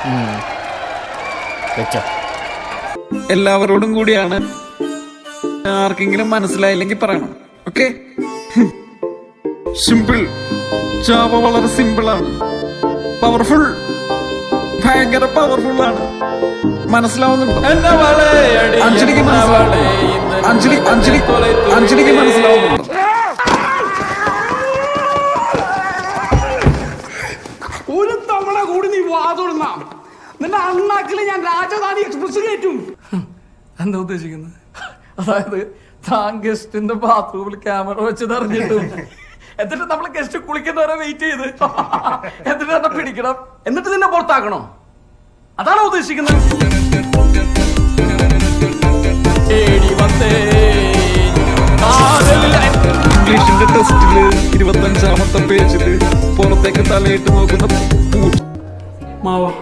എല്ലാവരോടും കൂടിയാണ്. ആർക്കെങ്കിലും മനസ്സിലായില്ലെങ്കിൽ പറയണം. ഓക്കെ? സിമ്പിൾ. ജാവ വളരെ സിമ്പിൾ ആണ്. പവർഫുൾ, ഭയങ്കര പവർഫുൾ ആണ്. മനസ്സിലാവുന്നുണ്ടോ? അഞ്ജലിക്ക് മനസ്സിലാവുന്നുണ്ടോ? അഞ്ജലിക്ക് മനസ്സിലാവുന്നുണ്ടോ? ഒരു തവണ കൂടി നീ വാതുടന്ന നിന്റെ അണ്ണാക്കില് ഞാൻ രാജധാനി എക്സ്പ്രസ് കയറ്റും. എന്താ ഉദ്ദേശിക്കുന്നത്? അതായത് താൻ ഗസ്റ്റിന്റെ ബാത്റൂമിൽ ക്യാമറ വെച്ച് നിറഞ്ഞിട്ടും എന്നിട്ട് നമ്മള് ഗസ്റ്റ് കുളിക്കുന്നവരെ വെയിറ്റ് ചെയ്ത് എന്നിട്ട് തന്നെ പിടിക്കണം, എന്നിട്ട് നിന്നെ പുറത്താക്കണോ? അതാണോ ഉദ്ദേശിക്കുന്നത്? ഇംഗ്ലീഷിന്റെ ടെസ്റ്റില് 25ാമത്തെ പേജില് പുറത്തേക്ക് തലയിട്ട് നോക്കുന്ന മാവ